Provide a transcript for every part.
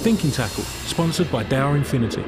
Thinking Tackle, sponsored by Dower Infinity.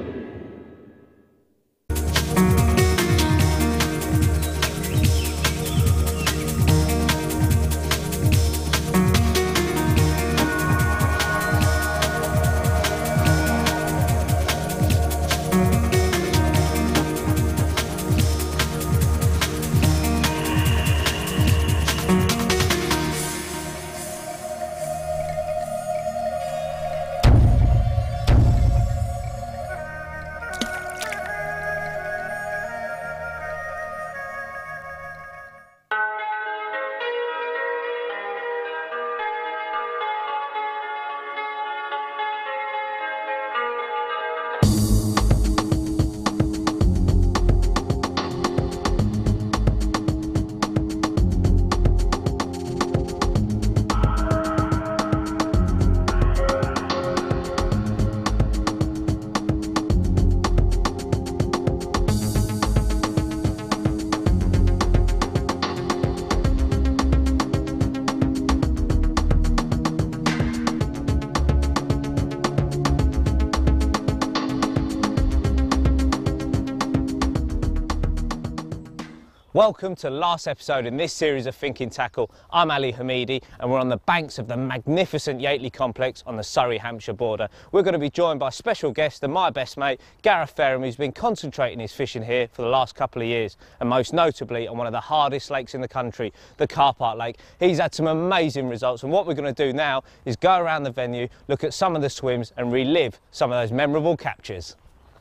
Welcome to the last episode in this series of Thinking Tackle. I'm Ali Hamidi and we're on the banks of the magnificent Yateley complex on the Surrey-Hampshire border. We're going to be joined by special guest and my best mate, Gareth, who's been concentrating his fishing here for the last couple of years, and most notably on one of the hardest lakes in the country, the Carp Lake. He's had some amazing results, and what we're going to do now is go around the venue, look at some of the swims and relive some of those memorable captures.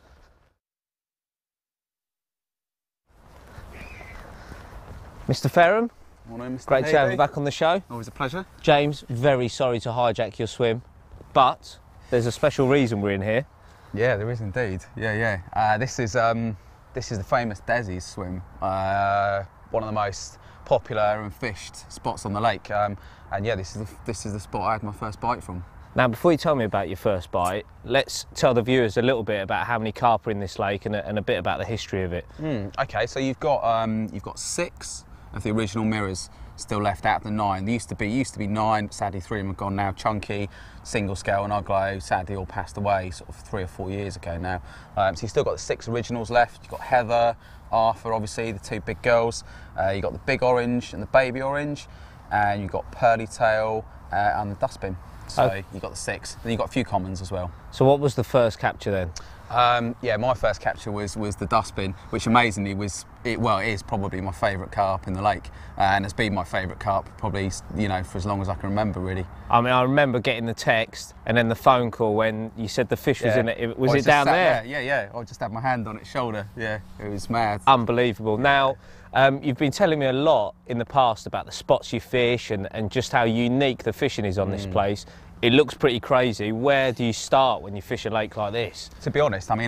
Mr. Fareham, morning, Mr. Great to have you back on the show. Always a pleasure. James, very sorry to hijack your swim, but there's a special reason we're in here. Yeah, there is indeed. This is the famous Desi's swim, one of the most popular and fished spots on the lake. And yeah, this is the spot I had my first bite from. Now, before you tell me about your first bite, let's tell the viewers a little bit about how many carp are in this lake and a bit about the history of it. Okay, so you've got 6 of the original mirrors still left out of the 9. There used to be 9, sadly 3 of them are gone now. Chunky, Single Scale and Uglo, sadly all passed away sort of 3 or 4 years ago now. So you've still got the 6 originals left. You've got Heather, Arthur, obviously, the 2 big girls. You've got the big orange and the baby orange, and you've got Pearly Tail and the Dustbin. So you've got the 6, then you've got a few commons as well. So what was the first capture then? Yeah, my first capture was the Dustbin, which amazingly it is probably my favourite carp in the lake, and it's been my favourite carp probably, you know, for as long as I can remember, really. I mean, I remember getting the text and then the phone call when you said the fish was in it. Was it down there? Yeah. I just had my hand on its shoulder. Yeah, it was mad. Unbelievable. Now, you've been telling me a lot in the past about the spots you fish and just how unique the fishing is on this place. It looks pretty crazy. Where do you start when you fish a lake like this? To be honest, I mean,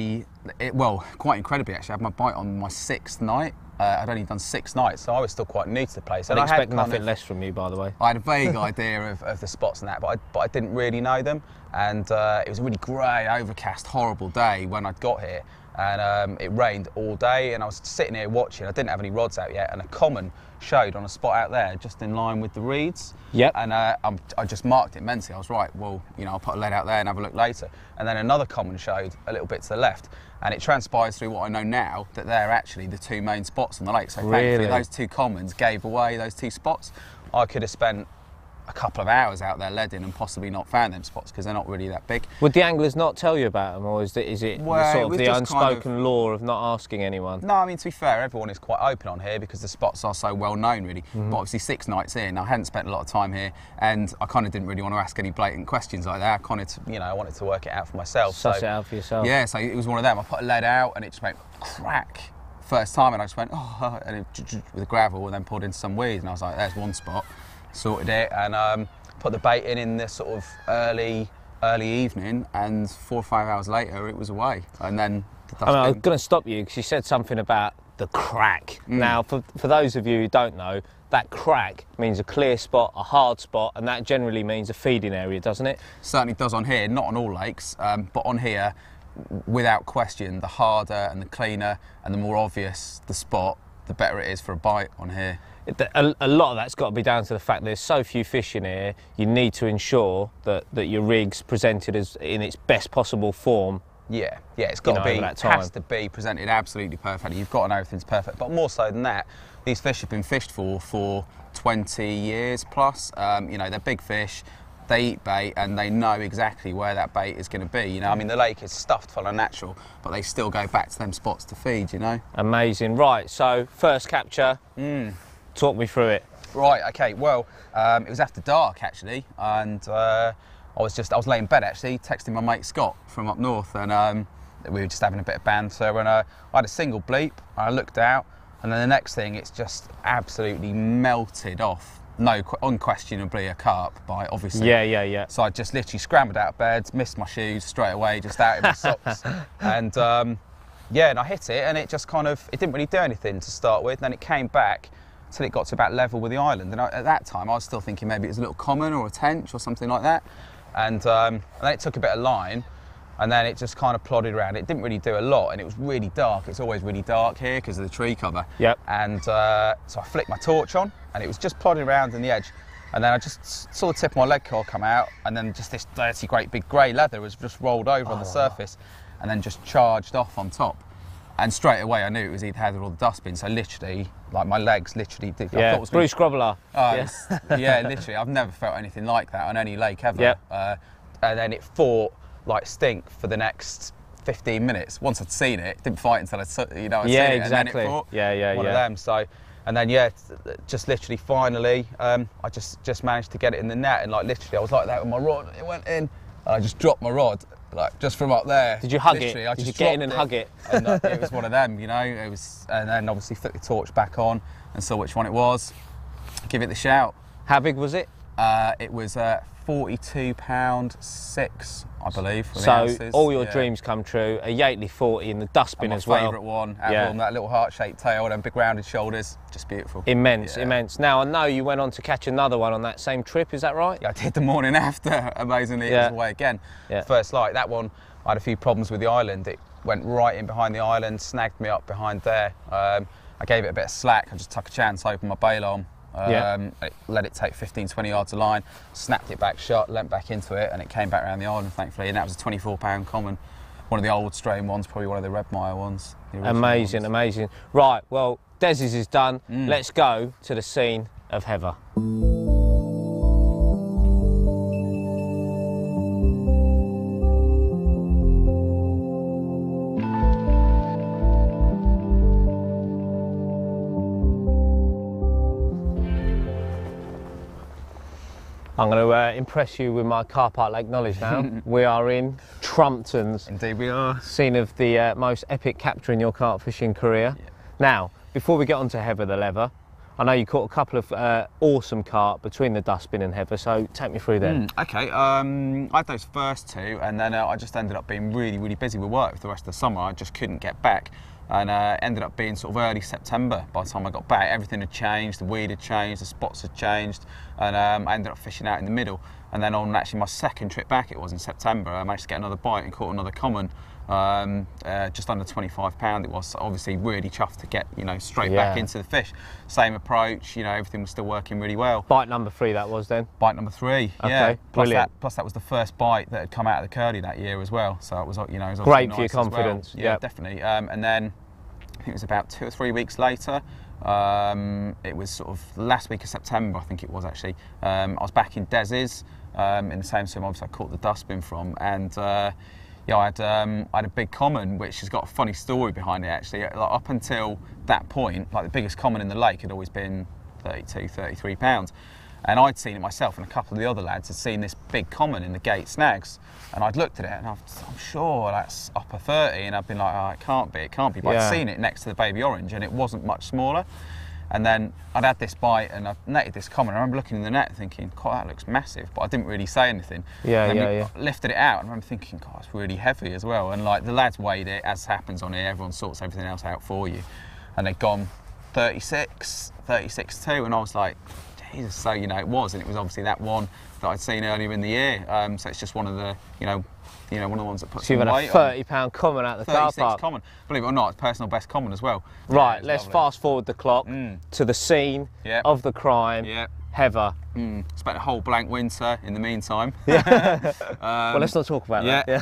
quite incredibly actually, I had my bite on my 6th night. I'd only done 6 nights, so I was still quite new to the place. I'd expect nothing less from you, by the way. I had a vague idea of the spots and that, but I didn't really know them. And it was a really grey, overcast, horrible day when I got here. And it rained all day, and I was sitting here watching. I didn't have any rods out yet, and a common showed on a spot out there, just in line with the reeds. Yep. And I just marked it mentally. I was right, well, you know, I'll put a lead out there and have a look later. And then another common showed a little bit to the left, and it transpires through what I know now that they're actually the 2 main spots on the lake. So thankfully, those 2 commons gave away those 2 spots. I could have spent a couple of hours out there leading and possibly not found them spots because they're not really that big. Would the anglers not tell you about them, or is it well, sort of the unspoken law of not asking anyone? No, I mean, to be fair, everyone is quite open on here because the spots are so well known, really. But obviously 6 nights in, I hadn't spent a lot of time here, and I kind of didn't really want to ask any blatant questions like that. I kind of, you know, I wanted to work it out for myself. Suss it out for yourself. Yeah, so it was one of them. I put a lead out and it just went crack first time, and I just went, oh, and it, with the gravel, and then pulled into some weeds, and I was like, there's one spot. Sorted it, and put the bait in the sort of early evening, and 4 or 5 hours later it was away. And then I was going to stop you because you said something about the crack. Now, for those of you who don't know, that crack means a clear spot, a hard spot, and that generally means a feeding area, doesn't it? Certainly does on here, not on all lakes, but on here, without question, the harder and the cleaner and the more obvious the spot, the better it is for a bite on here. A lot of that's got to be down to the fact there's so few fish in here. You need to ensure that your rig's presented as in its best possible form. Yeah, it's got to be, it has to be presented absolutely perfectly. You've got to know everything's perfect. But more so than that, these fish have been fished for 20 years plus. You know, they're big fish. They eat bait and they know exactly where that bait is going to be. You know, I mean, the lake is stuffed full of natural, but they still go back to them spots to feed, you know. Amazing. Right, so first capture, talk me through it. Right, okay, well, it was after dark actually, and I was laying in bed actually, texting my mate Scott from up north, and we were just having a bit of banter, and I had a single bleep, and I looked out, and then the next thing, it's just absolutely melted off. No, unquestionably a carp bite, obviously. Yeah. So I just literally scrambled out of bed, missed my shoes straight away, just out in my socks. And yeah, and I hit it, and it just kind of, it didn't really do anything to start with. And then it came back until it got to about level with the island. And at that time, I was still thinking maybe it was a little common or a tench or something like that. And then it took a bit of line, and then it just kind of plodded around. It didn't really do a lot, and it was really dark. It's always really dark here because of the tree cover. Yep. And so I flicked my torch on, and it was just plodding around in the edge. And then I just saw the tip of my leg claw come out, and then just this dirty, great big grey leather was just rolled over on the surface, and then just charged off on top. And straight away I knew it was he'd had all the dustbin, so literally, like my legs literally did. Yeah, I thought it was Bruce Grobbler. Yeah, literally, I've never felt anything like that on any lake ever. Yep. And then it fought like stink for the next 15 minutes. Once I'd seen it, didn't fight until I'd seen it, exactly. and then it fought. Yeah. One of them. So, and then yeah, just literally finally, I just managed to get it in the net, and like literally, I was like that with my rod. It went in, and I just dropped my rod, like just from up there. Did you hug literally, it? I Did just you get in and dropped hug it? And it was one of them, you know. It was, and then obviously flicked the torch back on and saw which one it was. Give it the shout. How big was it? It was £42.6, I believe. For the So ounces. all your dreams come true. A Yateley 40 in the dustbin as well. My favourite one, that little heart-shaped tail, them big rounded shoulders, just beautiful. Immense. Now I know you went on to catch another one on that same trip. Is that right? Yeah, I did the morning after. Amazingly, it was away again. Yeah. First light, that one, I had a few problems with the island. It went right in behind the island, snagged me up behind there. I gave it a bit of slack. I just took a chance, opened my bail on. Let it take 15-20 yards of line, snapped it back shut, leant back into it, and it came back around the island, thankfully. And that was a 24-pound common, one of the old strain ones, probably one of the red mire ones. Amazing. Right, well, Dez's is done. Let's go to the scene of Heather. I'm going to impress you with my car park lake knowledge now. We are in Trumpton's. Indeed we are. Scene of the most epic capture in your carp fishing career. Yeah. Now, before we get on to Heather the lever, I know you caught a couple of awesome carp between the dustbin and Heather, so take me through them. Okay, I had those first two, and then I just ended up being really, really busy with work for the rest of the summer. I just couldn't get back. And ended up being sort of early September by the time I got back. Everything had changed, the weed had changed, the spots had changed, and I ended up fishing out in the middle. And then on actually my second trip back, it was in September, I managed to get another bite and caught another common, just under 25 pound. It was obviously really chuffed to get, you know, straight back into the fish. Same approach, you know, everything was still working really well. Bite number 3 that was then? Bite number 3, yeah. Okay, brilliant. Plus that was the first bite that had come out of the curly that year as well. So it was, you know, it was great nice for your confidence. Well. Yeah, definitely. And then I think it was about 2 or 3 weeks later. It was sort of last week of September, I think it was actually. I was back in Dez's in the same swim obviously I caught the dustbin from, and yeah, I had a big common which has got a funny story behind it actually. Like, up until that point, like the biggest common in the lake had always been 32, 33 pounds. And I'd seen it myself, and a couple of the other lads had seen this big common in the gate snags. And I'd looked at it, and I'm sure that's upper 30, and I've been like, oh, it can't be. But I'd seen it next to the baby orange, and it wasn't much smaller. And then I'd had this bite, and I'd netted this common. I remember looking in the net thinking, God, that looks massive, but I didn't really say anything. I lifted it out, and I remember thinking, God, it's really heavy as well. And like the lads weighed it, as happens on here, everyone sorts everything else out for you. And they'd gone 36.2, and I was like, Jesus, so, you know, it was, and it was obviously that one that I'd seen earlier in the year. So it's just one of the, you know, you know, one of the ones that puts So you've some had a weight £30 common out of the car 36 park. common. Believe it or not, it's personal best common as well. Right, Yeah, let's lovely. fast forward the clock to the scene of the crime. Heather. Spent a whole blank winter in the meantime. Well, let's not talk about that.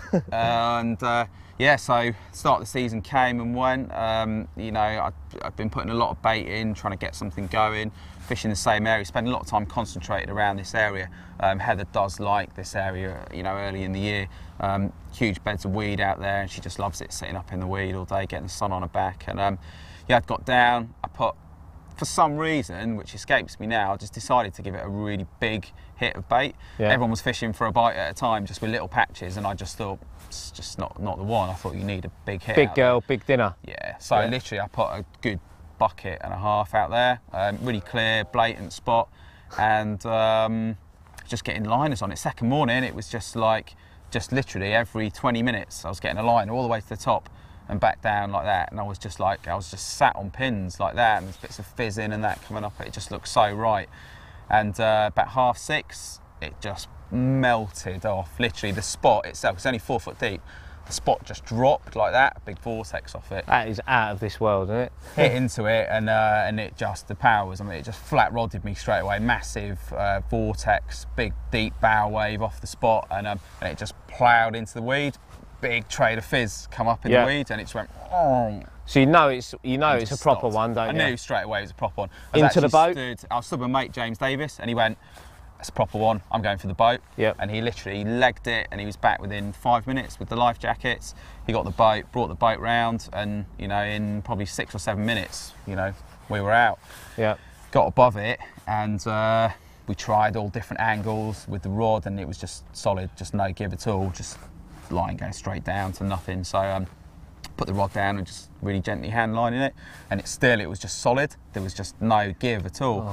And yeah, so start of the season came and went. You know, I've been putting a lot of bait in, trying to get something going, fishing the same area, spending a lot of time concentrated around this area. Heather does like this area, you know, early in the year. Huge beds of weed out there, and she just loves it, sitting up in the weed all day, getting the sun on her back. And yeah, I'd got down, I put, for some reason, which escapes me now, I just decided to give it a really big hit of bait. Everyone was fishing for a bite at a time, just with little patches, and I just thought, it's just not the one. I thought you need a big hit. Big girl, big dinner. Yeah, so literally I put a good bucket and a half out there, really clear, blatant spot, and just getting liners on it. Second morning, it was just like, just literally every 20 minutes, I was getting a liner all the way to the top and back down like that, and I was just sat on pins like that, and there's bits of fizzing and that coming up. It just looked so right. And about 6:30, it just melted off. Literally, the spot itself, it's only 4 foot deep, the spot just dropped like that, a big vortex off it. That is out of this world, isn't it? Hit into it, and it just, the power was, I mean, it just flat rodded me straight away. Massive vortex, big deep bow wave off the spot, and it just ploughed into the weed. Big trail of fizz come up in the weed, and it just went. Oh. So you know it's a proper one, don't you? I knew straight away it was a proper one. Into the boat. I was stood with my mate James Davis, and he went, "It's a proper one. I'm going for the boat." And he literally legged it, and he was back within 5 minutes with the life jackets. He got the boat, brought the boat round, and you know, in probably 6 or 7 minutes, you know, we were out. Got above it, and we tried all different angles with the rod, and it was just solid, just no give at all, just line going straight down to nothing. So put the rod down and just really gently hand lining it, and it was just solid. There was just no give at all.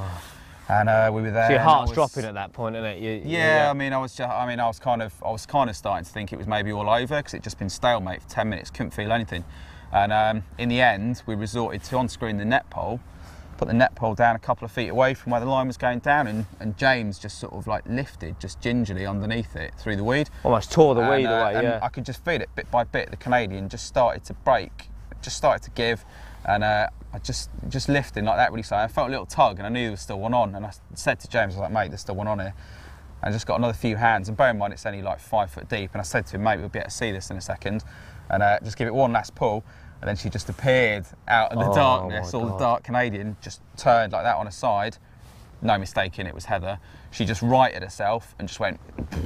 And we were there. So your heart's dropping at that point, isn't it? Yeah, I mean, I was kind of starting to think it was maybe all over, because it'd just been stalemate for 10 minutes, couldn't feel anything. And in the end, we resorted to unscrewing the net pole, put the net pole down a couple of feet away from where the line was going down, and James just sort of like lifted just gingerly underneath it through the weed. Almost tore the weed away, and I could just feel it bit by bit. The Canadian just started to break, just started to give, and I just lifting like that really slow. I felt a little tug, and I knew there was still one on, and I said to James, I was like, "Mate, there's still one on here." And I just got another few hands, and bear in mind it's only like 5 foot deep, and I said to him, "Mate, we'll be able to see this in a second," and just give it one last pull. And then she just appeared out of the darkness, all the dark Canadian, just turned like that on her side. No mistaking, it was Heather. She just righted herself and just went...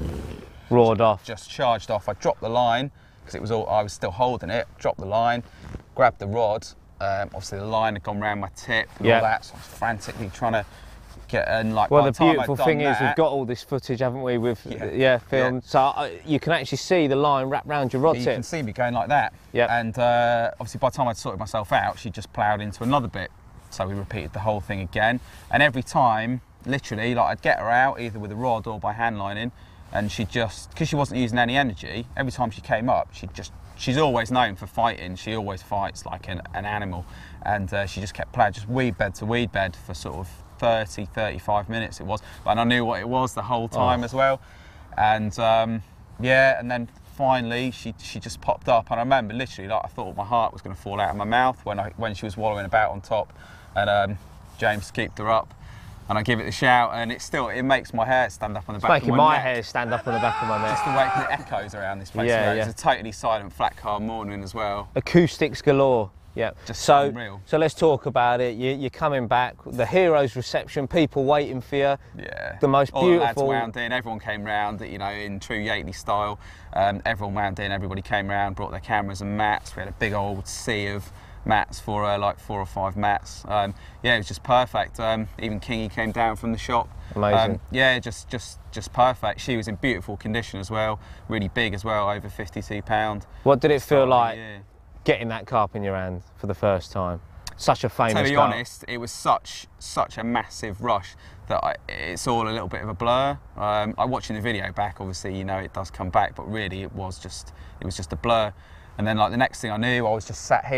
Roared off. Just charged off. I dropped the line, because I was still holding it, dropped the line, grabbed the rod. Obviously the line had gone round my tip and all that, so I was frantically trying to get in. Like, well, the beautiful thing is we've got all this footage, haven't we, with filmed, so you can actually see the line wrapped round your rod tip. You can see me going like that. And obviously by the time I'd sorted myself out, she just ploughed into another bit. So we repeated the whole thing again. And every time, literally, like, I'd get her out either with a rod or by hand lining, and she just, because she wasn't using any energy, every time she came up, she's always known for fighting. She always fights like an animal. And she just kept ploughing, just weed bed to weed bed for sort of 30, 35 minutes it was, and I knew what it was the whole time as well. And yeah, and then finally she just popped up, and I remember literally, like, I thought my heart was going to fall out of my mouth when she was wallowing about on top, and James scooped her up, and I give it a shout, and it makes my hair stand up on the back of my neck. It's making my hair stand up on the back of my neck. Just the way it echoes around this place. It's a totally silent, flat car morning as well. Acoustics galore. Yeah, just unreal. So let's talk about it. You're coming back, the hero's reception, people waiting for you. Yeah. The most beautiful. All the lads wound in, everyone came round, you know, in true Yateley style. Everyone wound in, everybody came round, brought their cameras and mats. We had a big old sea of mats for like 4 or 5 mats. Yeah, it was just perfect. Even Kingy came down from the shop. Amazing. Yeah, just perfect. She was in beautiful condition as well, really big as well, over 52 pound. What did it feel like getting that carp in your hand for the first time? Such a famous carp. To be honest, it was such a massive rush that it's all a little bit of a blur. I'm watching the video back, obviously, you know, it does come back, but really it was just a blur. And then, like, the next thing I knew, I was just sat here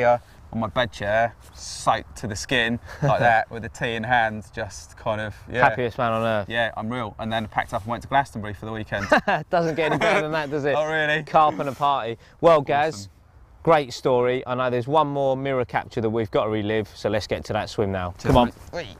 on my bed chair, soaked to the skin, like that, with a tea in hand, just kind of, yeah. Happiest man on earth. Yeah, unreal. And then packed up and went to Glastonbury for the weekend. Doesn't get any better than that, does it? Oh, really? Carp and a party. Well, Gaz, Awesome. great story. I know there's one more mirror capture that we've got to relive, so let's get to that swim now. Cheers, Come on. mate.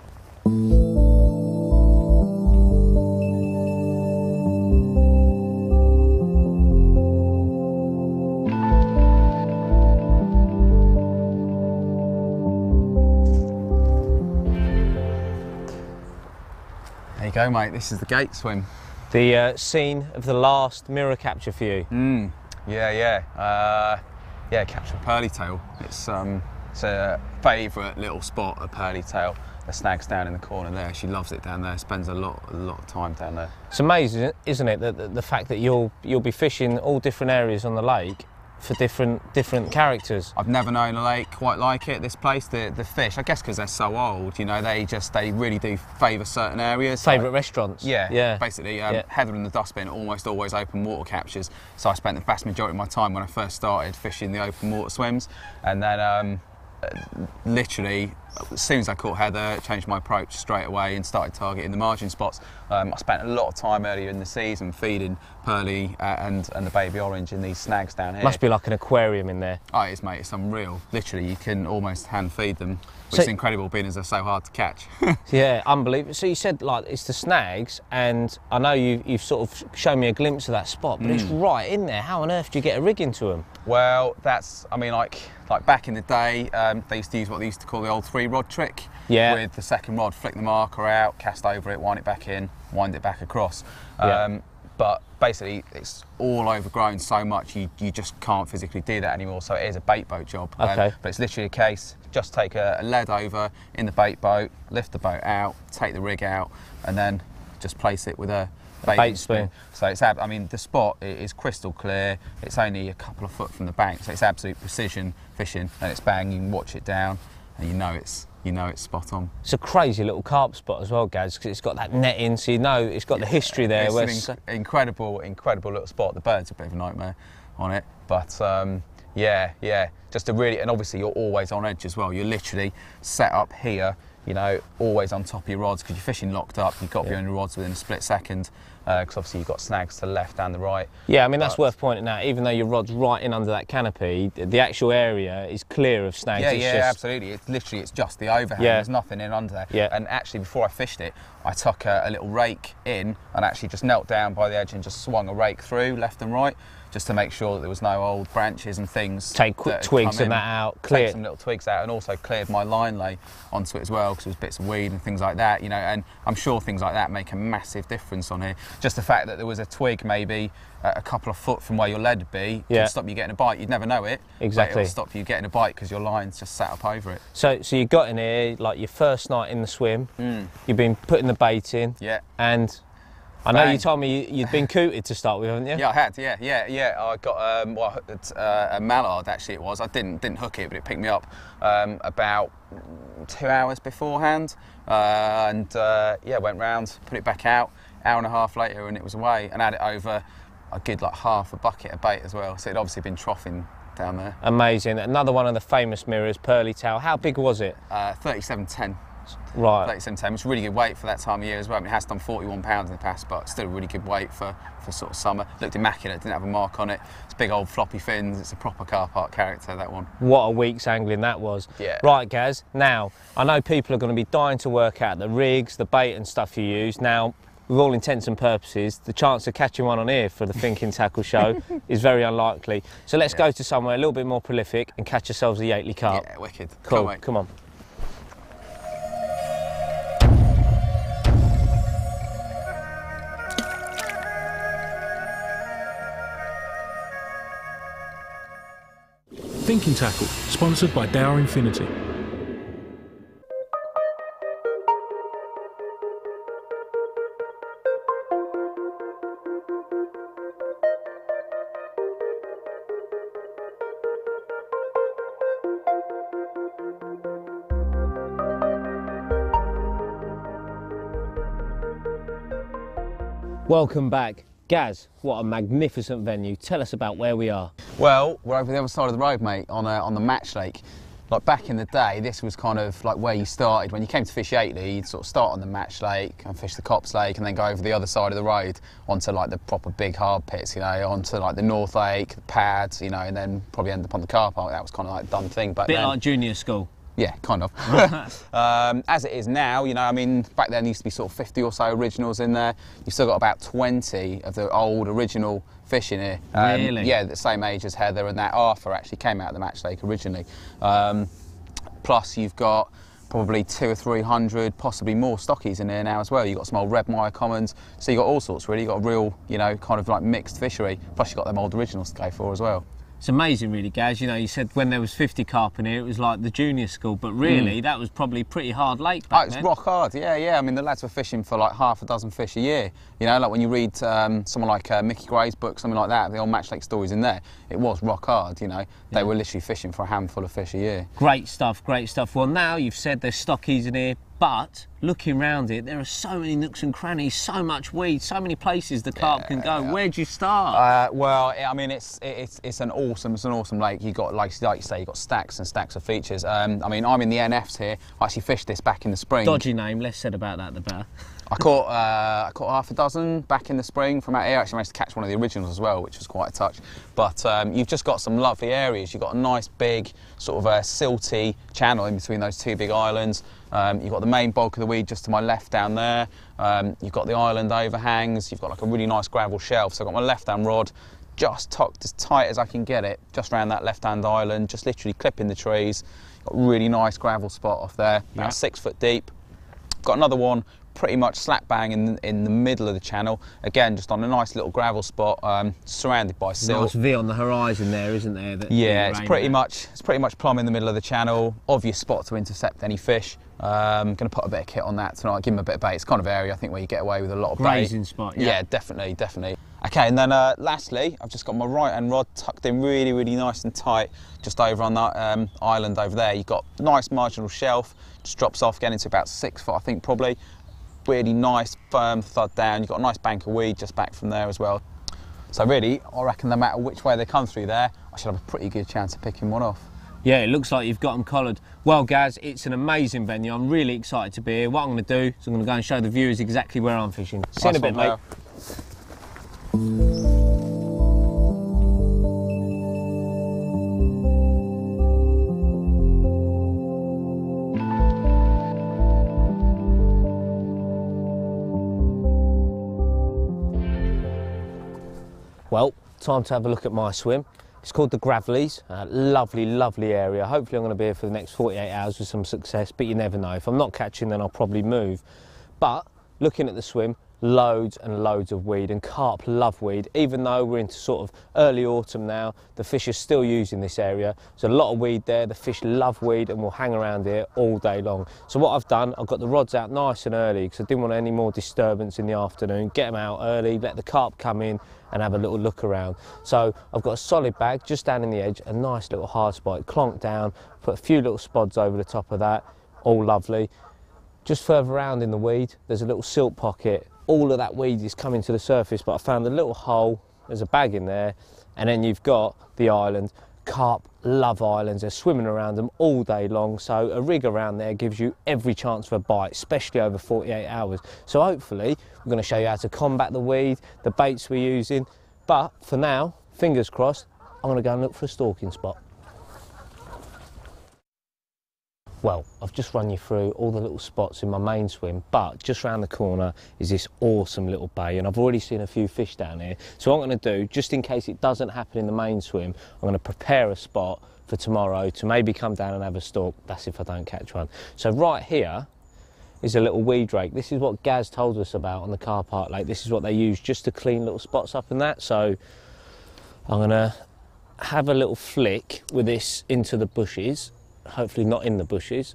There you go, mate. This is the gate swim. The scene of the last mirror capture for you. Yeah. Capture a pearly tail. It's a favourite little spot, a pearly tail. The snag's down in the corner there. She loves it down there. Spends a lot of time down there. It's amazing, isn't it, that the fact that you'll be fishing all different areas on the lake for different characters. I've never known a lake quite like it. This place, the fish, I guess because they're so old, you know, they really do favour certain areas. Favourite restaurants. Yeah. Basically, Heather and the Dustbin almost always open water captures. So I spent the vast majority of my time when I first started fishing the open water swims, and then literally, as soon as I caught Heather, changed my approach straight away and started targeting the margin spots. I spent a lot of time earlier in the season feeding Pearly and the baby orange in these snags down here. Must be like an aquarium in there. Oh, it is, mate. It's unreal. Literally, you can almost hand feed them, which is incredible, being as they're so hard to catch. Yeah, unbelievable. So you said like it's the snags, and I know you've sort of shown me a glimpse of that spot, but it's right in there. How on earth do you get a rig into them? Well, I mean, like back in the day, they used to use what they used to call the old 3-rod trick. Yeah. With the second rod, flick the marker out, cast over it, wind it back in, wind it back across. But basically, it's all overgrown so much you just can't physically do that anymore. So it is a bait boat job. Okay. But it's literally a case, just take a lead over in the bait boat, lift the boat out, take the rig out, and then just place it with a bait spoon. So it's, I mean, the spot is crystal clear. It's only a couple of foot from the bank, so it's absolute precision fishing, and it's bang. You can watch it down, and you know it's spot on. It's a crazy little carp spot as well, Gaz, because it's got that netting, so you know it's got the history there. It's an incredible little spot. The birds are a bit of a nightmare on it, but just a really, and obviously you're always on edge as well. You're literally set up here, you know, always on top of your rods because you're fishing locked up. You've got to be on your rods within a split second because obviously you've got snags to the left and the right. Yeah, I mean, that's worth pointing out. Even though your rod's right in under that canopy, the actual area is clear of snags. Absolutely. It's just the overhang. There's nothing in under there. Yeah. And actually, before I fished it, I took a little rake in and actually just knelt down by the edge and just swung a rake through left and right, just to make sure that there was no old branches and things. Take quick twigs and that out, clear. Take some little twigs out, and also cleared my line lay onto it as well, because there was bits of weed and things like that, you know, and I'm sure things like that make a massive difference on here. Just the fact that there was a twig maybe a couple of foot from where your lead would be can stop you getting a bite. You'd never know it. Exactly. It'll stop you getting a bite because your line's just sat up over it. So you got in here, like your first night in the swim, you've been putting the bait in, and I know you told me you'd been cooted to start with, haven't you? Yeah, I had. Yeah. I got a mallard. Actually, it was. I didn't hook it, but it picked me up about 2 hours beforehand, and went round, put it back out. Hour and a half later, and it was away. And had it over. I did like half a bucket of bait as well. So it'd obviously been troughing down there. Amazing. Another one of the famous mirrors, pearly tail. How big was it? 37.10. Right. 37.10, which is a really good weight for that time of year as well. I mean, it has done 41 pounds in the past, but still a really good weight for sort of summer. Looked immaculate, didn't have a mark on it. It's big old floppy fins. It's a proper car park character, that one. What a week's angling that was. Yeah. Right, Gaz, now, I know people are going to be dying to work out the rigs, the bait and stuff you use. Now, with all intents and purposes, the chance of catching one on here for the Thinking Tackle show is very unlikely. So let's go to somewhere a little bit more prolific and catch ourselves a Yateley carp. Yeah, wicked. Cool, come on. Thinking Tackle, sponsored by Dower Infinity. Welcome back. Gaz, what a magnificent venue. Tell us about where we are. Well, we're over the other side of the road, mate, on the Match Lake. like back in the day, this was kind of like where you started. When you came to fish Yateley, you'd sort of start on the Match Lake and fish the Cops Lake and then go over the other side of the road onto like the proper big hard pits, you know, onto like the North Lake, the pads, you know, and then probably end up on the car park. That was kind of like a done thing back then. Bit like junior school. Yeah, kind of. As it is now, you know, I mean, back then there used to be sort of 50 or so originals in there. You've still got about 20 of the old original fish in here. Really? Yeah, the same age as Heather, and that Arthur actually came out of the Match Lake originally. Plus you've got probably 200 or 300, possibly more stockies in here now as well. You've got some old Redmire commons, so you've got all sorts really. You've got a real, you know, kind of like mixed fishery. Plus you've got them old originals to go for as well. It's amazing really, Gaz. You know, you said when there was 50 carp in here, it was like the junior school, but really that was probably pretty hard lake back then. It's rock hard, yeah. I mean, the lads were fishing for like half a dozen fish a year. You know, like when you read someone like Mickey Gray's book, something like that, the old Match Lake stories in there, it was rock hard, you know. They were literally fishing for a handful of fish a year. Great stuff, great stuff. Well, now you've said there's stockies in here, but looking around it, there are so many nooks and crannies, so much weed, so many places the carp can go. Where'd you start? Well, I mean, it's an awesome lake. You got like you say, you got stacks and stacks of features. I mean, I'm in the NFs here. I actually fished this back in the spring. Dodgy name. Less said about that, the better. I caught half a dozen back in the spring from out here. I actually managed to catch one of the originals as well, which was quite a touch. But you've just got some lovely areas. You've got a nice big sort of silty channel in between those two big islands. You've got the main bulk of the weed just to my left down there. You've got the island overhangs. You've got like a really nice gravel shelf. So I've got my left-hand rod just tucked as tight as I can get it, just around that left-hand island, just literally clipping the trees. Got a really nice gravel spot off there, about 6 foot deep. Got another one pretty much slap bang in the middle of the channel, again just on a nice little gravel spot, surrounded by silt. Nice V on the horizon there, isn't there? Yeah, it's pretty much plumb in the middle of the channel. Obvious spot to intercept any fish. I'm going to put a bit of kit on that tonight, give them a bit of bait. It's kind of area I think where you get away with a lot of bait. Grazing spot, yeah. Yeah, definitely. Okay, and then lastly, I've just got my right hand rod tucked in really nice and tight, just over on that island over there. You've got nice marginal shelf, just drops off, getting to about 6 foot, I think probably. Really nice, firm thud down. You've got a nice bank of weed just back from there as well. So really, I reckon no matter which way they come through there, I should have a pretty good chance of picking one off. Yeah, it looks like you've got them collared. Well, Gaz, it's an amazing venue. I'm really excited to be here. What I'm going to do is I'm going to go and show the viewers exactly where I'm fishing. See you in a bit, mate. Well, time to have a look at my swim. It's called the Gravelies. Lovely area. Hopefully I'm going to be here for the next 48 hours with some success, but you never know. If I'm not catching, then I'll probably move. But looking at the swim, loads and loads of weed, and carp love weed. Even though we're into sort of early autumn now, the fish are still using this area. There's a lot of weed there. The fish love weed and will hang around here all day long. So what I've done, I've got the rods out nice and early because I didn't want any more disturbance in the afternoon. Get them out early, let the carp come in and have a little look around. So I've got a solid bag just down in the edge, a nice little hard spot, clonked down, put a few little spods over the top of that, all lovely. Just further around in the weed, there's a little silt pocket. All of that weed is coming to the surface, but I found a little hole, there's a bag in there, and then you've got the island. Carp love islands, they're swimming around them all day long, so a rig around there gives you every chance for a bite, especially over 48 hours. So hopefully we're going to show you how to combat the weed, the baits we're using, but for now, fingers crossed, I'm going to go and look for a stalking spot. Well, I've just run you through all the little spots in my main swim, but just round the corner is this awesome little bay, and I've already seen a few fish down here. So what I'm going to do, just in case it doesn't happen in the main swim, I'm going to prepare a spot for tomorrow to maybe come down and have a stalk. That's if I don't catch one. So right here is a little weed rake. This is what Gaz told us about on the car park lake. This is what they use just to clean little spots up and that. So I'm going to have a little flick with this into the bushes. Hopefully not in the bushes.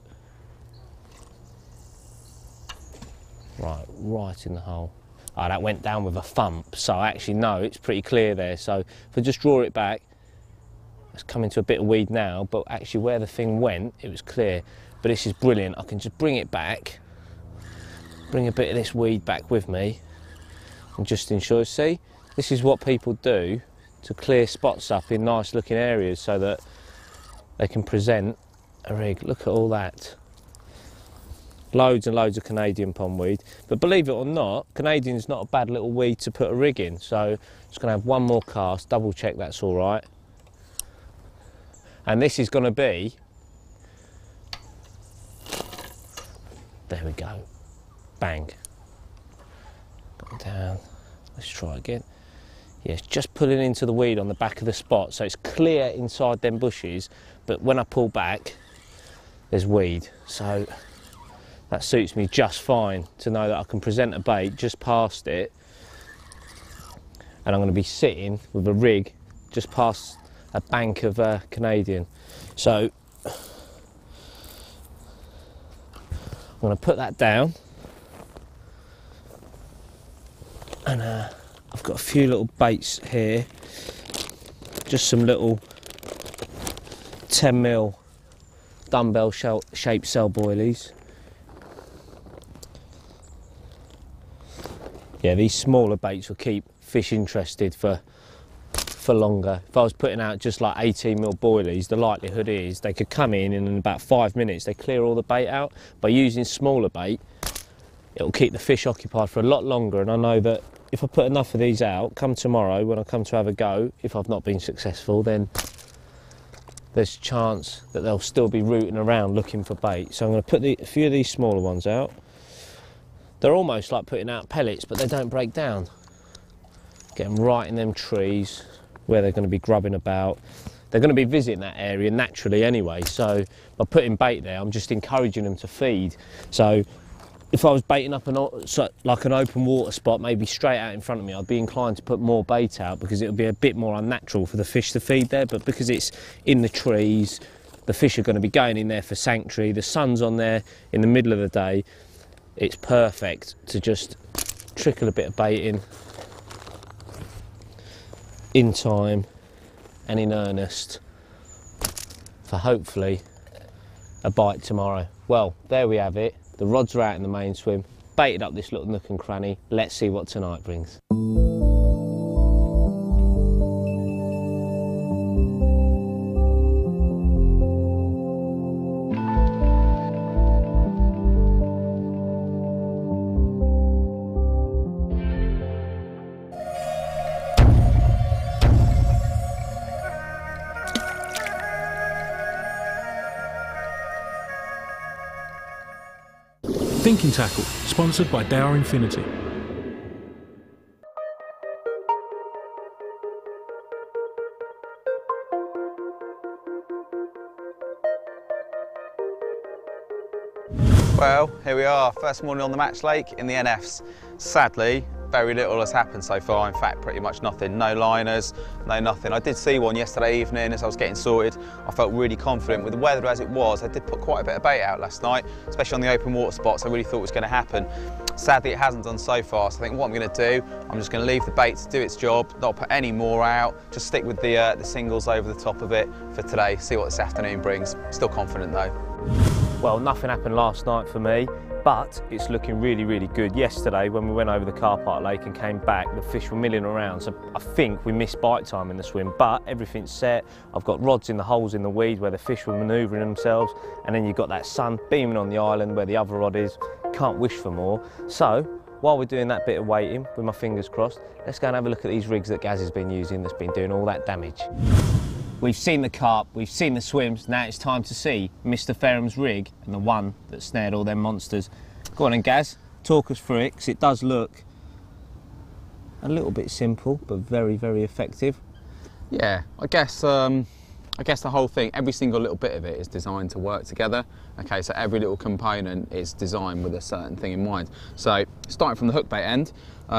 Right in the hole. Oh, that went down with a thump, so actually no, it's pretty clear there. So if I just draw it back, it's coming to a bit of weed now, but actually where the thing went, it was clear. But this is brilliant. I can just bring it back, bring a bit of this weed back with me, and just ensure, see, this is what people do to clear spots up in nice looking areas so that they can present a rig. Look at all that. Loads and loads of Canadian pondweed. But believe it or not, Canadian's not a bad little weed to put a rig in. So just going to have one more cast, double check that's all right. And this is going to be, there we go, bang. Got it down, let's try again. Yes, just pulling into the weed on the back of the spot, so it's clear inside them bushes, but when I pull back, there's weed. So that suits me just fine to know that I can present a bait just past it, and I'm going to be sitting with a rig just past a bank of Canadian. So I'm going to put that down, and I've got a few little baits here, just some little 10mm dumbbell shaped cell boilies. Yeah, these smaller baits will keep fish interested for longer. If I was putting out just like 18mm boilies, the likelihood is they could come in and in about 5 minutes they clear all the bait out. By using smaller bait, it'll keep the fish occupied for a lot longer, and I know that if I put enough of these out, come tomorrow when I come to have a go, if I've not been successful, then there's a chance that they'll still be rooting around looking for bait. So I'm going to put a few of these smaller ones out. They're almost like putting out pellets, but they don't break down. Get them right in them trees where they're going to be grubbing about. They're going to be visiting that area naturally anyway, so by putting bait there, I'm just encouraging them to feed. So if I was baiting up like an open water spot, maybe straight out in front of me, I'd be inclined to put more bait out because it would be a bit more unnatural for the fish to feed there. But because it's in the trees, the fish are going to be going in there for sanctuary, the sun's on there in the middle of the day, it's perfect to just trickle a bit of bait in time and in earnest for hopefully a bite tomorrow. Well, there we have it. The rods are out in the main swim, baited up this little nook and cranny. Let's see what tonight brings. Thinking Tackle, sponsored by Dower Infinity. Well, here we are, first morning on the match lake in the NFs. Sadly, very little has happened so far. In fact, pretty much nothing. No liners, no nothing. I did see one yesterday evening as I was getting sorted. I felt really confident with the weather as it was. I did put quite a bit of bait out last night, especially on the open water spots. I really thought it was going to happen. Sadly, it hasn't done so far. So I think what I'm going to do, I'm just going to leave the bait to do its job, not put any more out, just stick with the singles over the top of it for today, see what this afternoon brings. Still confident though. Well, nothing happened last night for me, but it's looking really, really good. Yesterday, when we went over the Carp Lake and came back, the fish were milling around, so I think we missed bite time in the swim, but everything's set. I've got rods in the holes in the weed where the fish were manoeuvring themselves, and then you've got that sun beaming on the island where the other rod is. Can't wish for more. So, while we're doing that bit of waiting, with my fingers crossed, let's go and have a look at these rigs that Gaz has been using that's been doing all that damage. We've seen the carp, we've seen the swims, now it's time to see Mr. Fareham's rig and the one that snared all them monsters. Go on then, Gaz, talk us through it, because it does look a little bit simple, but very, very effective. Yeah, I guess the whole thing, every single little bit of it is designed to work together. Okay, so every little component is designed with a certain thing in mind. So, starting from the hook bait end,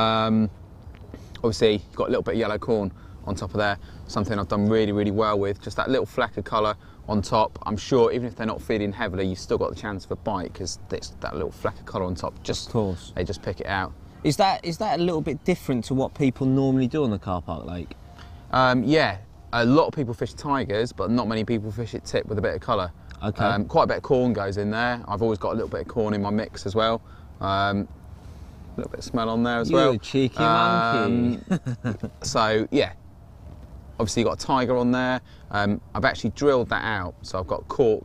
obviously you've got a little bit of yellow corn on top of there, something I've done really, really well with, just that little fleck of colour on top. I'm sure even if they're not feeding heavily, you've still got the chance of a bite because that little fleck of colour on top, just, of course, they just pick it out. Is that a little bit different to what people normally do on the Carp Lake? Yeah, a lot of people fish tigers, but not many people fish it tip with a bit of colour. Okay. Quite a bit of corn goes in there. I've always got a little bit of corn in my mix as well. A little bit of smell on there as well. You cheeky monkey. So yeah, obviously you've got a tiger on there. I've actually drilled that out, so I've got cork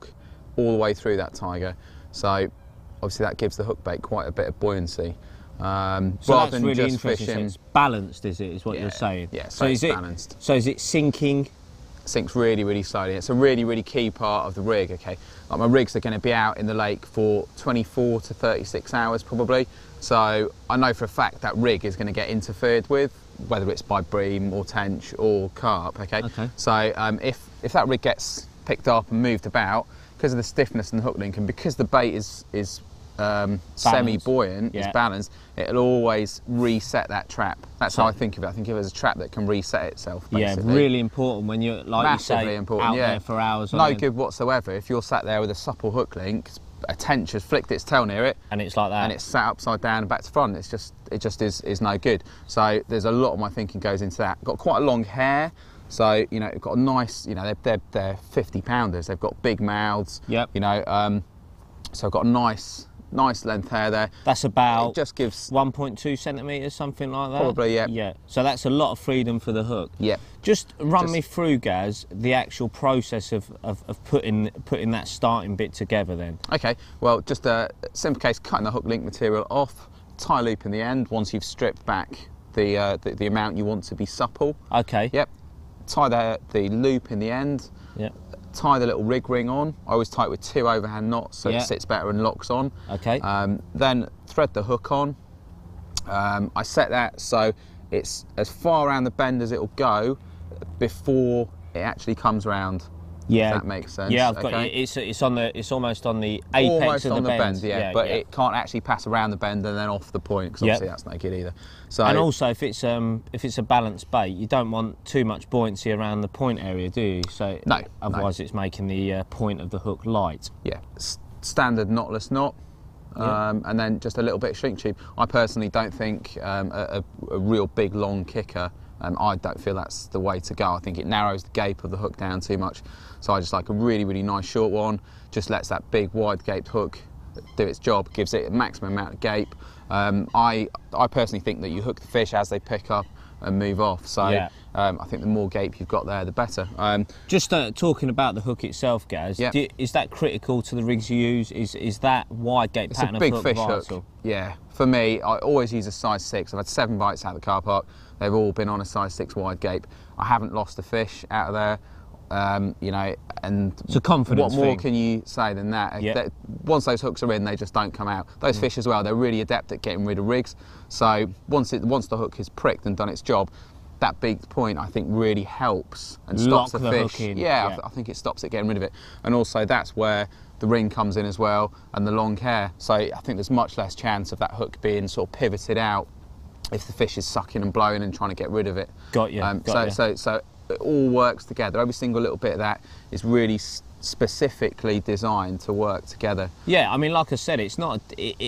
all the way through that tiger. So obviously that gives the hook bait quite a bit of buoyancy. So rather that's than really just interesting. fishing. So it's balanced, is it? Is what Yeah, you're saying? yeah, so it's balanced. So is it sinking? Sinks really, really slowly. It's a really, really key part of the rig, okay? Like my rigs are going to be out in the lake for 24 to 36 hours probably. So I know for a fact that rig is going to get interfered with, whether it's by bream or tench or carp, okay? So if that rig gets picked up and moved about, because of the stiffness in the hook link and because the bait is semi-buoyant, it's balanced, it'll always reset that trap. That's how I think of it. I think of it as a trap that can reset itself, basically. Yeah, really important when you're, like massively you say, important, out there for hours. No good whatsoever if you're sat there with a supple hook link, a tench has flicked its tail near it, and it's like that, and it's sat upside down and back to front. It just is no good. So there's a lot of my thinking goes into that. Got quite a long hair. So, you know, it's got a nice, you know, they're 50 pounders. They've got big mouths. Yep. You know, so I've got a nice length hair there. That's about, it just gives 1.2 centimetres, something like that? Probably, yeah. Yeah, so that's a lot of freedom for the hook. Yeah. Just run me through, Gaz, the actual process of putting that starting bit together then. Okay, well, just a simple case, cutting the hook link material off, tie loop in the end once you've stripped back the amount you want to be supple. Okay. Yep. Tie the loop in the end. Yep. Tie the little rig ring on. I always tie it with 2 overhand knots so it sits better and locks on. Okay. Then thread the hook on. I set that so it's as far around the bend as it'll go before it actually comes round. Yeah, if that makes sense. Yeah, I've got it. It's almost on the apex almost of on the bend. bend. Yeah, but it can't actually pass around the bend and then off the point because obviously that's no good either. So and also if it's a balanced bait, you don't want too much buoyancy around the point area, do you? So no, otherwise it's making the point of the hook light. Yeah, standard knotless knot. And then just a little bit of shrink tube. I personally don't think a real big long kicker, I don't feel that's the way to go. I think it narrows the gape of the hook down too much. So I just like a really, really nice short one, just lets that big wide gaped hook do its job, gives it a maximum amount of gape. I personally think that you hook the fish as they pick up and move off. So I think the more gape you've got there, the better. Just talking about the hook itself, Gaz, is that critical to the rigs you use? Is that wide gape pattern of hook It's a big fish vital? hook. Yeah, for me, I always use a size 6. I've had 7 bites out of the car park. They've all been on a size 6 wide gape. I haven't lost a fish out of there. You know, and it's a confidence what more thing. can you say than that? Once those hooks are in, they just don't come out. Those fish as well, they're really adept at getting rid of rigs. So once the hook is pricked and done its job, that big point I think really helps and stops the fish. Hook in. Yeah, I think it stops it getting rid of it. And also that's where the ring comes in as well, and the long hair. So I think there's much less chance of that hook being sort of pivoted out if the fish is sucking and blowing and trying to get rid of it. Got you. So it all works together. Every single little bit of that is really specifically designed to work together. Yeah, I mean, like I said, it's not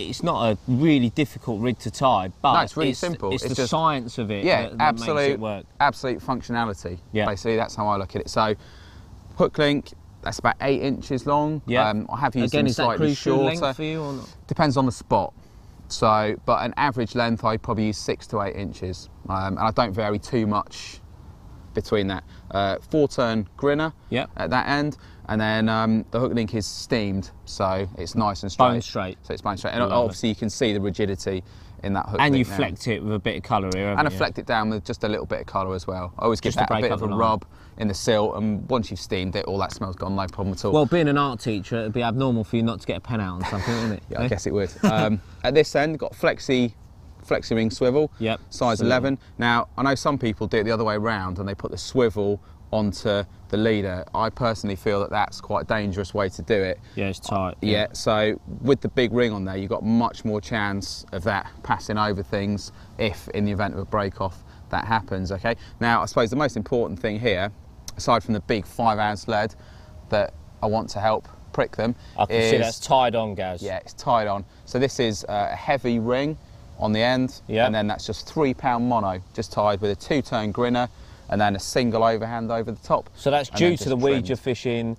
a really difficult rig to tie, but no, it's really simple. It's the just science of it that makes it work. Absolute functionality. Yeah. Basically, that's how I look at it. So, hook link, that's about 8 inches long. Yeah. I have used them slightly is that crucial shorter. length for you or not? Depends on the spot. So, but an average length, I probably use 6 to 8 inches, and I don't vary too much between that. 4-turn grinner at that end, and then the hook link is steamed, so it's nice and straight. Bone straight. So it's bone straight, and obviously you can see the rigidity in that hook and link you flecked it with a bit of colour here, haven't and you? I flecked it down with just a little bit of colour as well. I always give Just that to a bit break of a up the rub in the sill, and once you've steamed it, all that smell's gone, no problem at all. Well, being an art teacher, it'd be abnormal for you not to get a pen out on something, wouldn't it? Yeah, I guess it would. At this end, got flexi ring swivel, size 11. Now, I know some people do it the other way around and they put the swivel onto the leader. I personally feel that that's quite a dangerous way to do it. Yeah, it's tight. Yeah, so with the big ring on there, you've got much more chance of that passing over things if, in the event of a break-off, that happens, okay? Now, I suppose the most important thing here, aside from the big 5-ounce lead that I want to help prick them, I can see that's tied on, Gaz. Yeah, it's tied on. So this is a heavy ring on the end, and then that's just £3 mono, just tied with a 2-turn grinner, and then a single overhand over the top. So that's due to the weed you're fishing,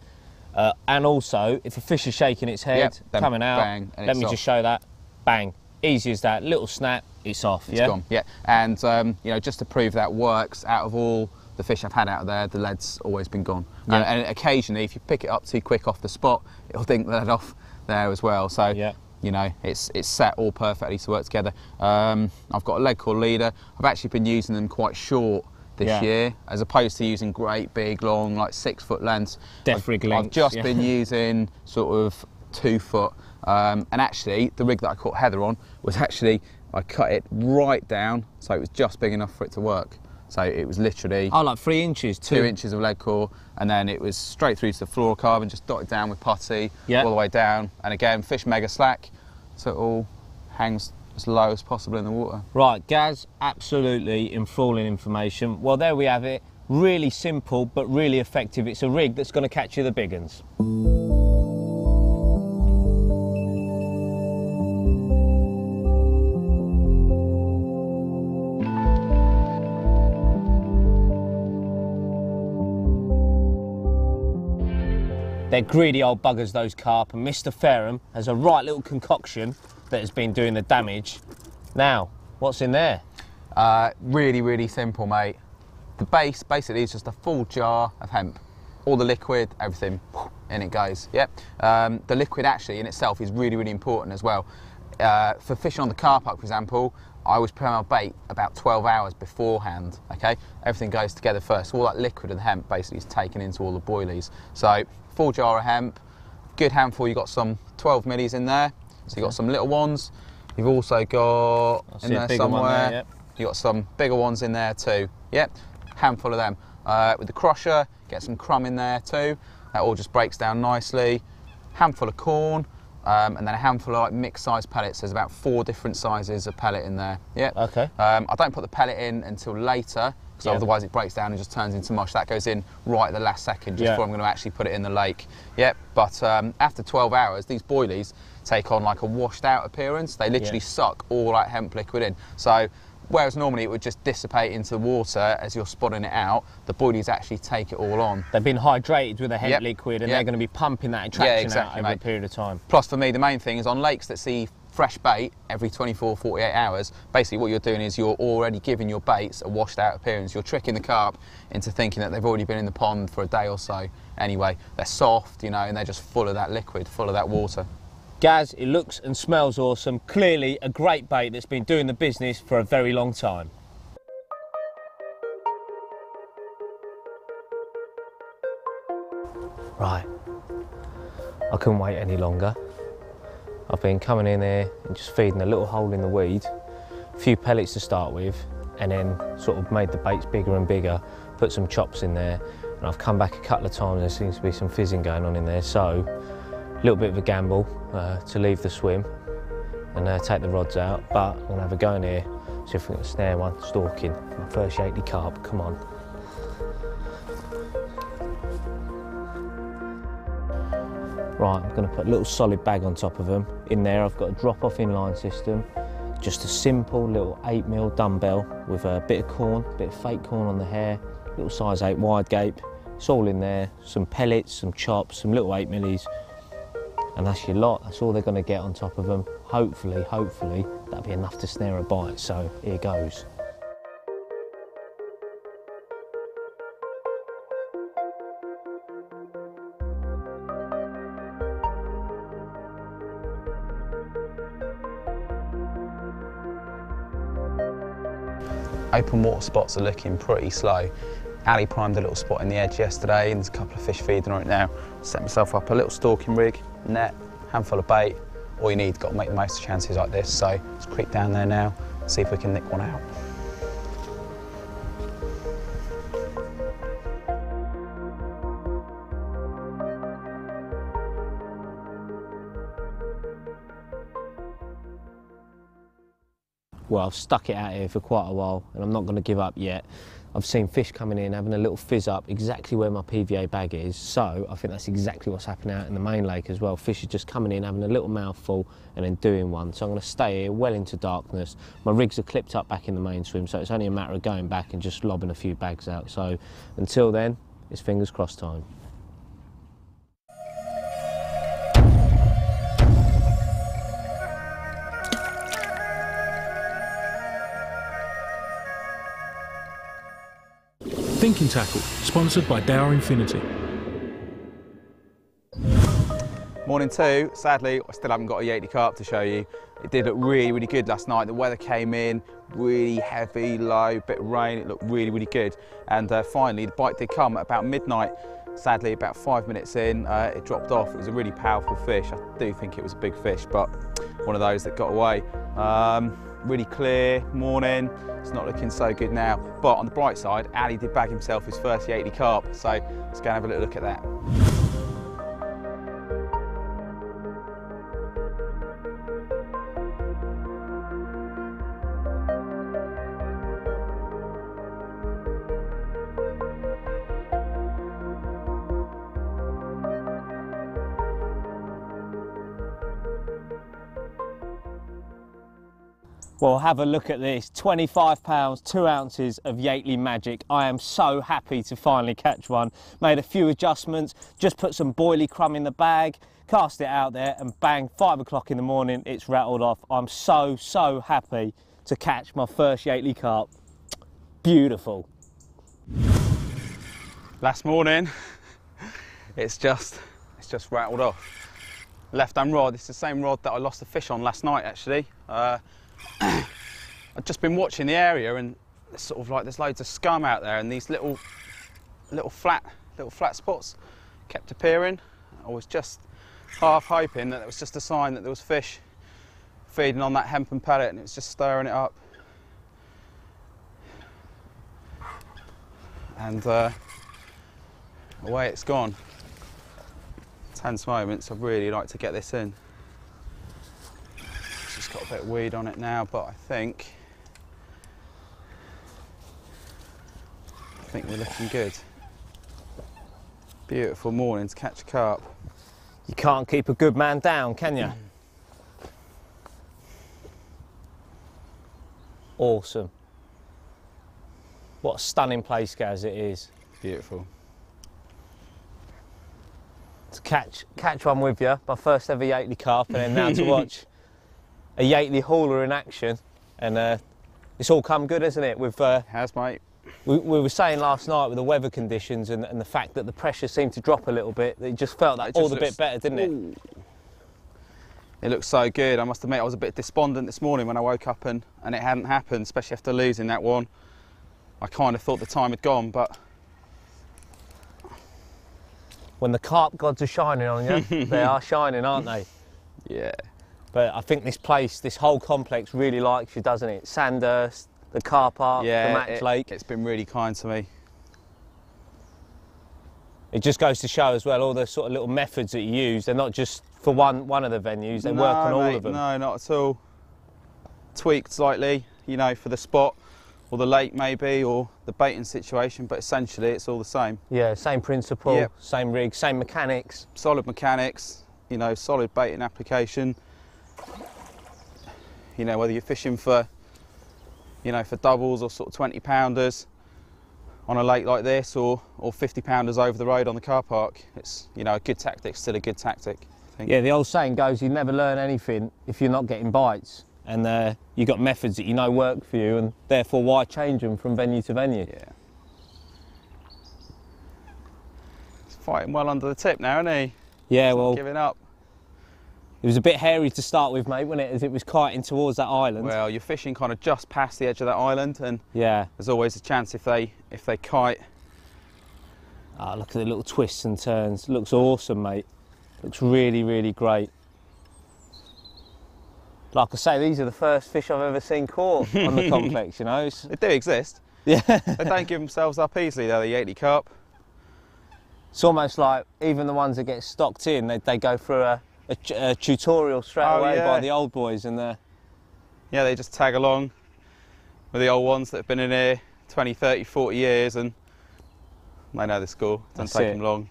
and also if a fish is shaking its head, coming out, bang, let me just show that, bang, easy as that, little snap, it's off. It's gone. Yeah, and you know, just to prove that works, out of all the fish I've had out of there, the lead's always been gone. Yeah. And occasionally, if you pick it up too quick off the spot, it'll dink the lead off there as well. So, yeah. you know, it's set all perfectly to work together. I've got a lead core leader. I've actually been using them quite short this year, as opposed to using great big long, like 6 foot lengths. I've just been using sort of 2 foot. And actually, the rig that I caught Heather on was actually, I cut it right down, so it was just big enough for it to work. So it was literally... Oh, like 3 inches? 2 inches of lead core, and then it was straight through to the fluorocarbon, just dotted down with putty, all the way down. And again, fish mega slack, so it all hangs as low as possible in the water. Right, Gaz, absolutely enthralling information. Well, there we have it. Really simple, but really effective. It's a rig that's going to catch you the big uns. They're greedy old buggers, those carp, and Mr. Fareham has a right little concoction that has been doing the damage. Now, what's in there? Really, really simple, mate. The base basically is just a full jar of hemp. All the liquid, everything, in it goes. Yep. The liquid actually in itself is really, really important as well. For fishing on the carp, for example, I always prepare my bait about 12 hours beforehand, okay? Everything goes together first. So all that liquid of the hemp basically is taken into all the boilies. So, full jar of hemp, good handful, you've got some 12 millis in there. So you've got some little ones. You've also got in there somewhere, yep. You've got some bigger ones in there too. Yep, handful of them. With the crusher, get some crumb in there too. That all just breaks down nicely. Handful of corn. And then a handful of like mixed size pellets. There's about 4 different sizes of pellet in there. Yeah. Okay. I don't put the pellet in until later, because otherwise it breaks down and just turns into mush. That goes in right at the last second, just before I'm going to actually put it in the lake. Yep. But after 12 hours, these boilies take on like a washed out appearance. They literally suck all that hemp liquid in. So whereas normally it would just dissipate into the water as you're spotting it out, the boilies actually take it all on. They've been hydrated with the hemp liquid, and they're going to be pumping that attraction out over a period of time. Plus for me, the main thing is on lakes that see fresh bait every 24, 48 hours, basically what you're doing is you're already giving your baits a washed out appearance. You're tricking the carp into thinking that they've already been in the pond for a day or so. Anyway, they're soft, you know, and they're just full of that liquid, full of that water. Gaz, it looks and smells awesome. Clearly a great bait that's been doing the business for a very long time. Right, I couldn't wait any longer. I've been coming in here and just feeding a little hole in the weed, a few pellets to start with, and then sort of made the baits bigger and bigger, put some chops in there, and I've come back a couple of times and there seems to be some fizzing going on in there, so a little bit of a gamble to leave the swim and take the rods out, but I'm going to have a go in here, see if we can snare one, stalking. My first Yateley carp, come on. Right, I'm going to put a little solid bag on top of them. In there I've got a drop-off inline system, just a simple little 8mm dumbbell with a bit of corn, a bit of fake corn on the hair, little size 8 wide gape. It's all in there, some pellets, some chops, some little 8mm. And that's your lot, that's all they're going to get on top of them. Hopefully, that'll be enough to snare a bite, so here goes. Open water spots are looking pretty slow. Ali primed a little spot in the edge yesterday, and there's a couple of fish feeding on it now. Set myself up a little stalking rig, net, handful of bait. All you need, got to make the most of chances like this. So let's creep down there now, see if we can nick one out. Well, I've stuck it out here for quite a while and I'm not going to give up yet. I've seen fish coming in, having a little fizz up exactly where my PVA bag is, so I think that's exactly what's happening out in the main lake as well. Fish are just coming in, having a little mouthful and then doing one. So I'm going to stay here well into darkness. My rigs are clipped up back in the main swim, so it's only a matter of going back and just lobbing a few bags out. So until then, it's fingers crossed time. Thinking Tackle, sponsored by Dower Infinity. Morning two. Sadly, I still haven't got a Yateley carp to show you. It did look really, really good last night. The weather came in really heavy, low, bit of rain. It looked really, really good. And finally, the bite did come at about midnight. Sadly, about 5 minutes in, it dropped off. It was a really powerful fish. I do think it was a big fish, but one of those that got away. Really clear morning. It's not looking so good now. But on the bright side, Ali did bag himself his first Yateley carp. So let's go and have a little look at that. Well, have a look at this, 25 pounds, 2 ounces of Yateley magic. I am so happy to finally catch one. Made a few adjustments, just put some boilie crumb in the bag, cast it out there and bang, 5 o'clock in the morning, it's rattled off. I'm so happy to catch my first Yateley carp. Beautiful. Last morning, it's just rattled off. Left hand rod, it's the same rod that I lost the fish on last night actually. I've just been watching the area and it's sort of like there's loads of scum out there and these little flat spots kept appearing. I was just half hoping that it was just a sign that there was fish feeding on that hempen pellet and it was just stirring it up. And away it's gone. Tense moments, I'd really like to get this in. It's just got a bit of weed on it now, but I think we're looking good. Beautiful morning to catch a carp. You can't keep a good man down, can you? Awesome. What a stunning place, Gaz, it is. Beautiful. To catch one with you, my first ever Yateley carp, and then now to watch a Yateley hauler in action, and it's all come good, hasn't it? Has, mate. We were saying last night with the weather conditions and the fact that the pressure seemed to drop a little bit, that it just felt that all the bit better, didn't it? Ooh. It looks so good. I must admit I was a bit despondent this morning when I woke up and it hadn't happened, especially after losing that one. I kind of thought the time had gone, but when the carp gods are shining on you, they are shining, aren't they? Yeah. But I think this place, this whole complex really likes you, doesn't it? Sandhurst, the car park, yeah, the Match Lake. It's been really kind to me. It just goes to show as well, all the sort of little methods that you use, they're not just for one of the venues, they work on all of them. No, not at all. Tweaked slightly, you know, for the spot, or the lake maybe, or the baiting situation, but essentially it's all the same. Yeah, same principle, Yep. same rig, same mechanics. Solid mechanics, you know, solid baiting application. You know, whether you're fishing for, you know, for doubles or sort of 20 pounders on a lake like this, or 50 pounders over the road on the car park, it's, you know, a good tactic, still a good tactic, I think. Yeah, the old saying goes, you never learn anything if you're not getting bites. And you've got methods that you know work for you, and therefore why change them from venue to venue? Yeah. He's fighting well under the tip now, isn't he? Yeah, He's well, not giving up. it was a bit hairy to start with, mate, wasn't it, as it was kiting towards that island? Well, you're fishing kind of just past the edge of that island, and yeah. there's always a chance if they kite. Oh, look at the little twists and turns. Looks awesome, mate. Looks really, really great. Like I say, these are the first fish I've ever seen caught on the complex, you know. They do exist. Yeah. They don't give themselves up easily, though, the Yateley carp. It's almost like even the ones that get stocked in, they go through a tutorial straight away by the old boys, and yeah, they just tag along with the old ones that have been in here 20, 30, 40 years, and they know the score. Doesn't take them long.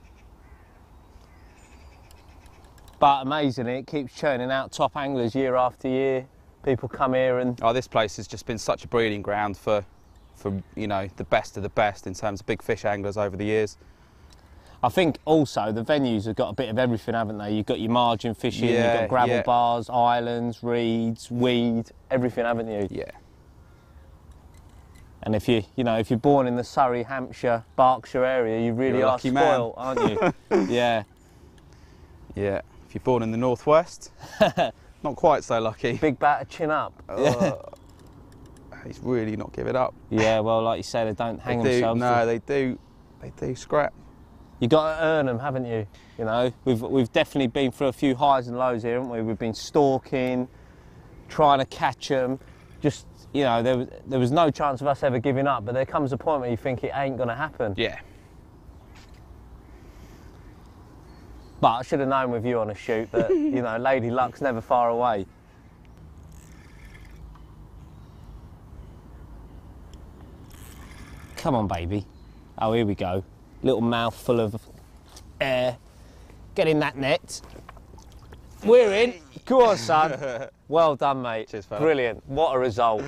But amazing, it keeps churning out top anglers year after year. People come here and... Oh, this place has just been such a breeding ground for you know, the best of the best in terms of big fish anglers over the years. I think also the venues have got a bit of everything, haven't they? You've got your margin fishing, you've got gravel bars, islands, reeds, weed, everything, haven't you? Yeah. And if you know, if you're born in the Surrey, Hampshire, Berkshire area, you really are spoiled, aren't you? Yeah. Yeah. If you're born in the northwest, not quite so lucky. Big batter chin up. He's really not giving up. Yeah, well, like you say, they don't hang themselves. No, they do scrap. You got to earn them, haven't you? You know, we've definitely been through a few highs and lows here, haven't we? We've been stalking, trying to catch them. Just, you know, there was no chance of us ever giving up, but there comes a point where you think it ain't going to happen. Yeah. But I should have known with you on a shoot that, you know, Lady Luck's never far away. Come on, baby. Oh, here we go. Little mouthful of air. Get in that net. We're in. Go on, son. Well done, mate. Cheers, fella. Brilliant. What a result.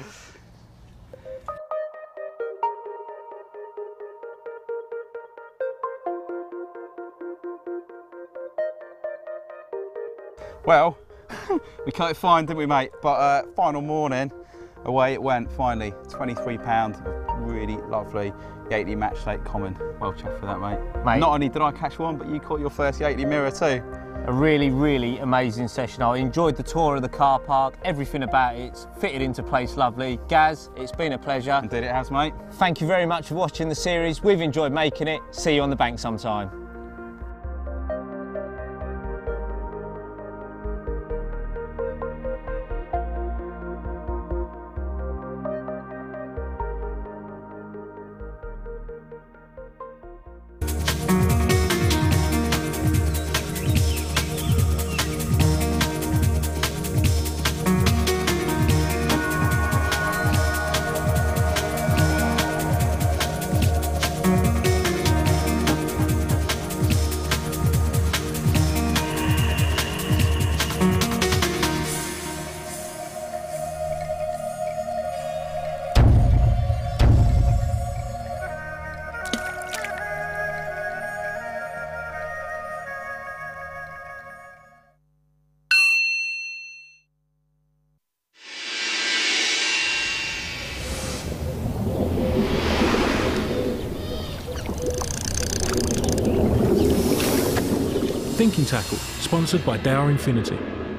Well, we cut it fine, didn't we, mate? But final morning, away it went, finally. £23, really lovely Yateley match late common. Well chuffed for that, mate. Not only did I catch one, but you caught your first Yateley mirror too. A really, really amazing session. I enjoyed the tour of the car park, everything about it's fitted into place lovely. Gaz, it's been a pleasure. Indeed it has, mate. Thank you very much for watching the series. We've enjoyed making it. See you on the bank sometime. Thinking Tackle, sponsored by Dower Infinity.